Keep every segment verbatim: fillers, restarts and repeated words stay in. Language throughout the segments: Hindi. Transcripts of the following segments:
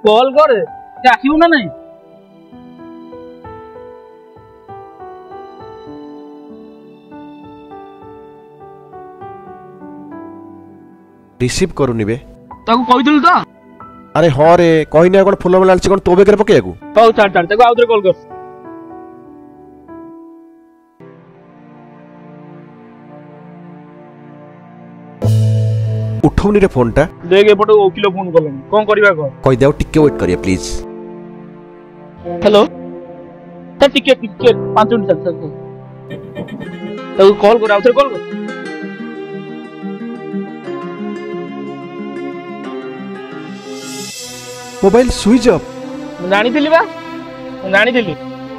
कॉल कर से आसीबू ना नहीं रिसीव करूनी बे ताको कहिदिल त अरे हां रे कहिना कोन फुल में लालची कोन तो बेकर पकेयाकू हौ छाड़ छाड़ ताको आउथरे कॉल कर उठौनी रे फोन टा देख एपट वकील फोन करलन कोन करबा को कहि देओ टिके वेट करिए प्लीज हेलो त टिके टिके पाँच मिनट चल चल ताको कॉल कर आउथरे कॉल कर मोबाइल स्विच ऑफ जानी थिली बा जानी थिली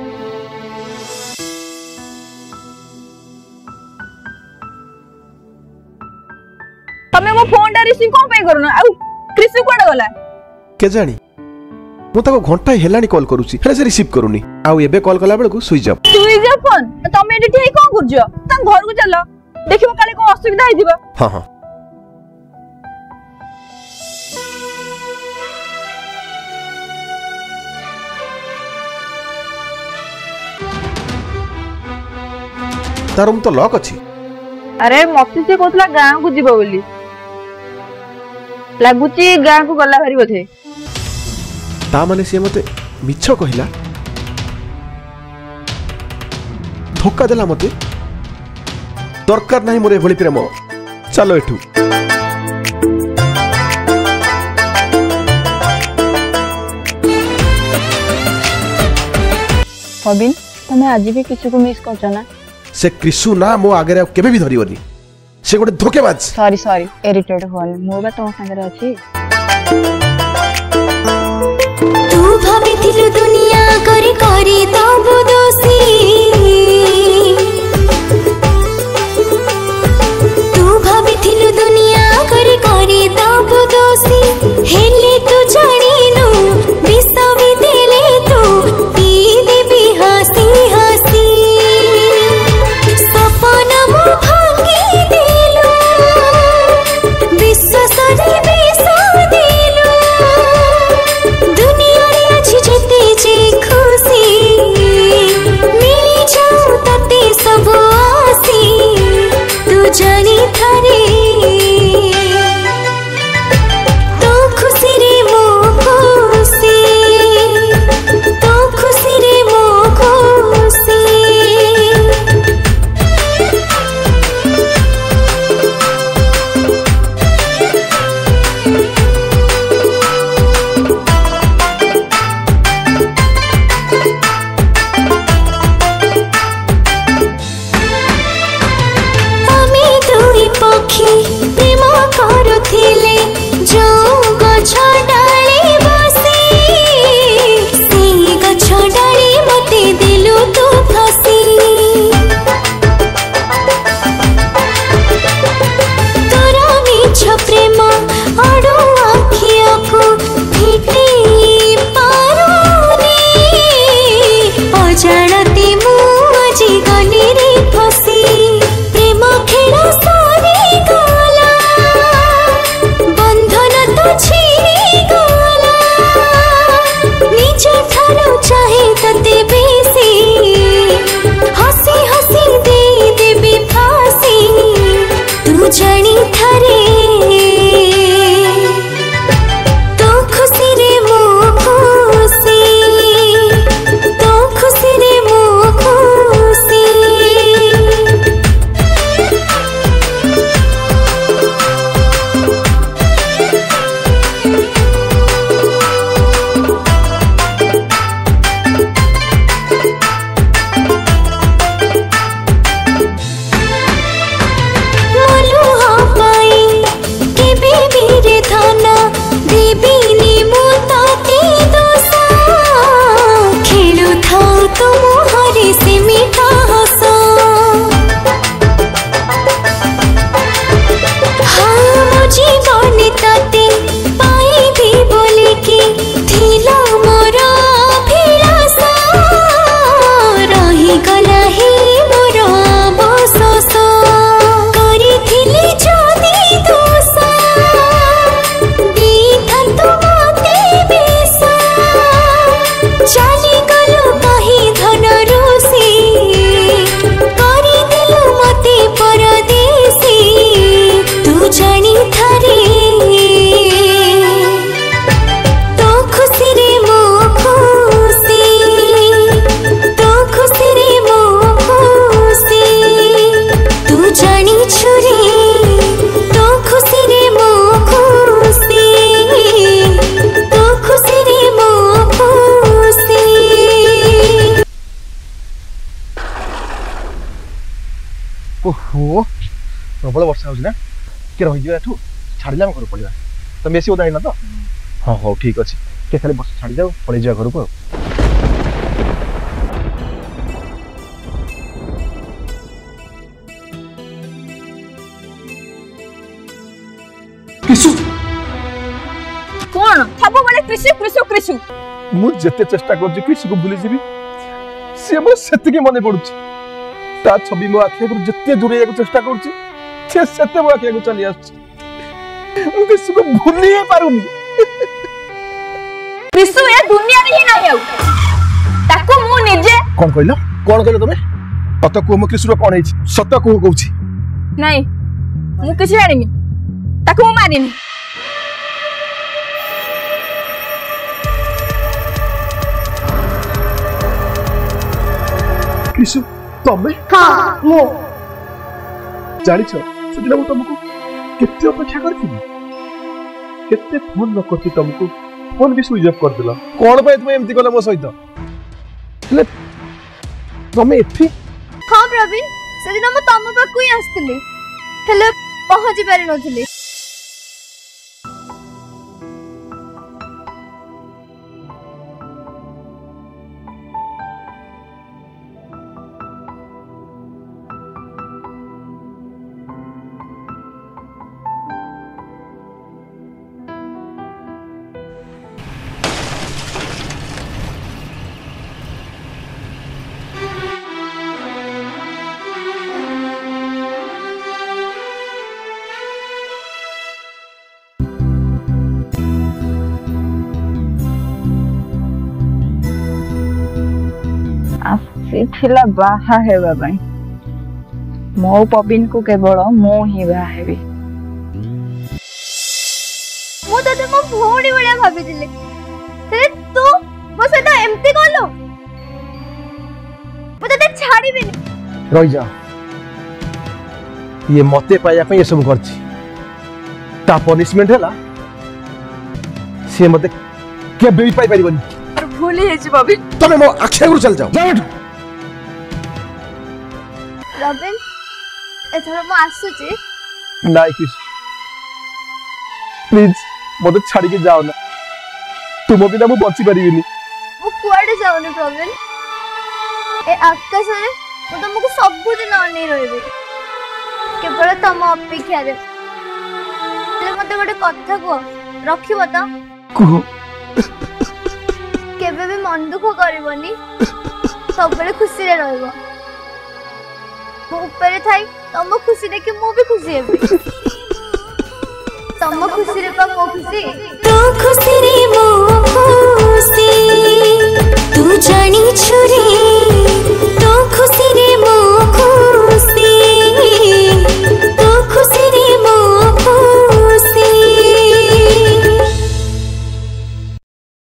तमे मो फोन टा रिसीव कोन पे करनो आ क्रिसु कोड गला के जानी मु ताको घंटा हेलानी कॉल करूची हेले से रिसीव करूनी आ एबे कॉल कला बेलकू switch off switch off phone तमे एठी ठेई कोन करजो त घर को चलो देखिबो काले को असुविधा होई दिबा हां हां तार रूम तो लॉक अछि अरे मक्सी से कोतला गांव को जीवो बोली लागुची गांव को गला भारी बोथे ता माने से मते मिछ कहिला धोखा देला मते दरकार नाही मोरे भली प्रेम चलो एठू हबिन तमे आज भी किछु को मिस करछ ना से कृषु ना मो आगे केबे भी धरिवनी से गोटे धोकेबाज सॉरी सॉरी इरिटेट होल मो बा तो संगे अछि तू भाबिथिलु दुनिया करी करी तब दोषी तू भाबिथिलु दुनिया करी करी तब दोषी हेले तू जानिनु बिसवी देले तू पी देबी हसी हसी सपना मो भांगी देलु विश्वास रे विष देलु दुनिया रे अछि जते जे खुशी ओहो प्रबल वर्षा होना कि रही एठू छाड़िले घर पड़ा तुम बेसी ओदा ना तो हाँ हाँ ठीक अच्छे के खाली बस छाड़ी जाओ पड़े जा घर को किसु कौन सब बड़े कृषि कृषि कृषि मु जते चेष्टा कर कृषि को भूली जीवी से मोर सेतिके मने पडुची ता छवि मो आखे को जते दूरे को चेष्टा करची से सेते मो आखे को चली आछी मु कृषि को भूली ही पारुनी कृषि ए दुनिया रे ही नाही आउ ताको मु निजे कोन कहलो कोन कहलो तमे सत को मु कृषि रो कोन हेछि सत को कहउची नहीं मु किछ जानिनी ताको मु मारिनी कृषि तमे हां मु जानि छ सेदिन मु तुमको केते अपेक्षा करथिनी केते फोन न करथि तुमको फोन भी स्विच ऑफ कर दिला कोन पे तुम एमती कला मो सहित ले तमे एथि हां प्रवीण सेदिन मु तम पाकु ही आस्तली हेले पहुंची पारि नथिली आसीथिला बाहा हेबा बाई मो पबिन को केवल मो ही बाहा हेबी मु तते मो भौणी बळिया भाबी दिले तेरे तू मो सदा एम्ति गलो मु तते छाड़ी बिनी रही जा ये मते पाया पे ये सब करछि ता पनिशमेंट हैला से मते के बेबी पाई परिबनी और भूली हेछि बबी तमे मो आखे गुरु चल जाओ जाओ रबिन एथर मो आसुची नाइ किस प्लीज मते छाड़ी के जाओ ना तुम बिना मु बची परिबिनी मु कुआडे जाउनी प्रवीण ए आकाश रे मु तुमको सब दिन अनै रहबे केवल तम अपेक्षा रे ले मते गोटे कथा को रखिबो त को केबे भी मन दुख करबनी सब बेले खुशी रे रहबो मु ऊपर थाई तम खुशी देखि मु भी खुशी हेबे तम खुशी रे पा मो खुशी तो खुशी रे मो खुशी तू जानी